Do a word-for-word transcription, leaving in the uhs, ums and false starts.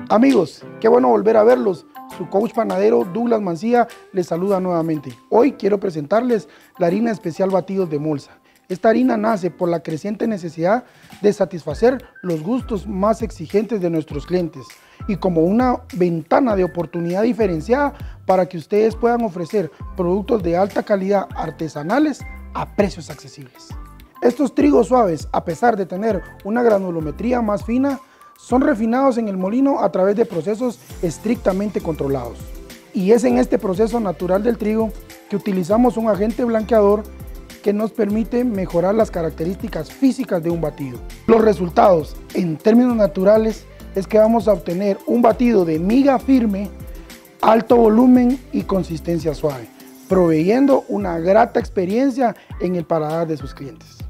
Amigos, qué bueno volver a verlos. Su coach panadero Douglas Mancía les saluda nuevamente. Hoy quiero presentarles la harina especial Batidos de Molsa. Esta harina nace por la creciente necesidad de satisfacer los gustos más exigentes de nuestros clientes y como una ventana de oportunidad diferenciada para que ustedes puedan ofrecer productos de alta calidad artesanales a precios accesibles. Estos trigos suaves, a pesar de tener una granulometría más fina, son refinados en el molino a través de procesos estrictamente controlados. Y es en este proceso natural del trigo que utilizamos un agente blanqueador que nos permite mejorar las características físicas de un batido. Los resultados, en términos naturales, es que vamos a obtener un batido de miga firme, alto volumen y consistencia suave, proveyendo una grata experiencia en el paladar de sus clientes.